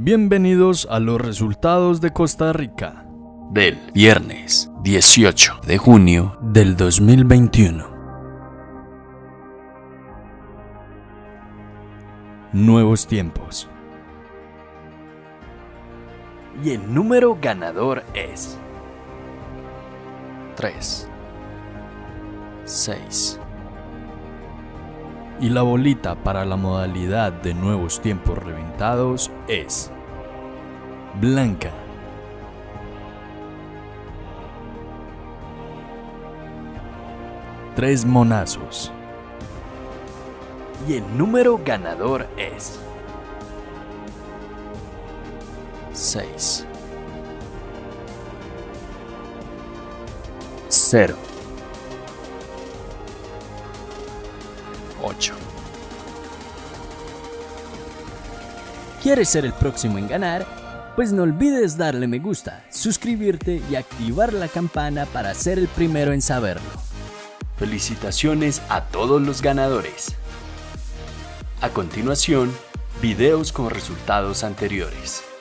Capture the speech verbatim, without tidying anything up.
Bienvenidos a los resultados de Costa Rica del viernes dieciocho de junio del dos mil veintiuno. Nuevos tiempos. Y el número ganador es tres, seis. Y la bolita para la modalidad de nuevos tiempos reventados es blanca. Tres monazos. Y el número ganador es seis, cero, ocho. ¿Quieres ser el próximo en ganar? Pues no olvides darle me gusta, suscribirte y activar la campana para ser el primero en saberlo. Felicitaciones a todos los ganadores. A continuación, videos con resultados anteriores.